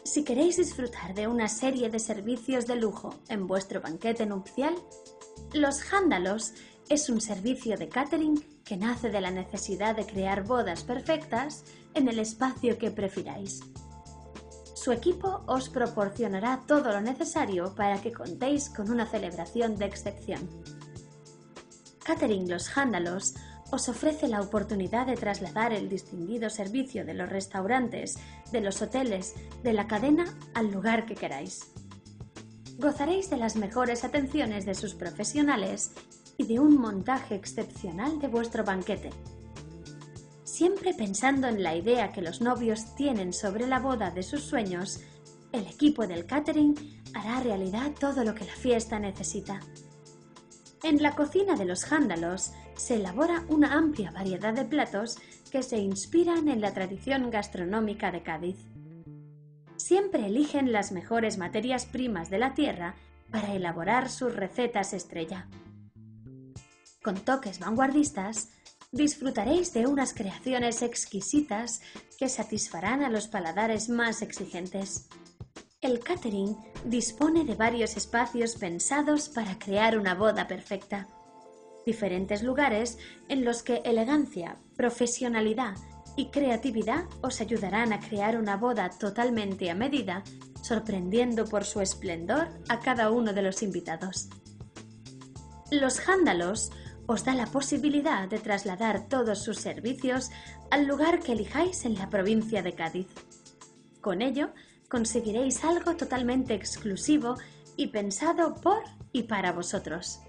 Si queréis disfrutar de una serie de servicios de lujo en vuestro banquete nupcial, Los Jándalos es un servicio de catering que nace de la necesidad de crear bodas perfectas en el espacio que prefiráis. Su equipo os proporcionará todo lo necesario para que contéis con una celebración de excepción. Catering Los Jándalos os ofrece la oportunidad de trasladar el distinguido servicio de los restaurantes, de los hoteles, de la cadena al lugar que queráis. Gozaréis de las mejores atenciones de sus profesionales y de un montaje excepcional de vuestro banquete. Siempre pensando en la idea que los novios tienen sobre la boda de sus sueños, el equipo del catering hará realidad todo lo que la fiesta necesita. En la cocina de Los Jándalos se elabora una amplia variedad de platos que se inspiran en la tradición gastronómica de Cádiz. Siempre eligen las mejores materias primas de la tierra para elaborar sus recetas estrella. Con toques vanguardistas, disfrutaréis de unas creaciones exquisitas que satisfarán a los paladares más exigentes. El catering dispone de varios espacios pensados para crear una boda perfecta. Diferentes lugares en los que elegancia, profesionalidad y creatividad os ayudarán a crear una boda totalmente a medida, sorprendiendo por su esplendor a cada uno de los invitados. Los Jándalos os da la posibilidad de trasladar todos sus servicios al lugar que elijáis en la provincia de Cádiz. Con ello, conseguiréis algo totalmente exclusivo y pensado por y para vosotros.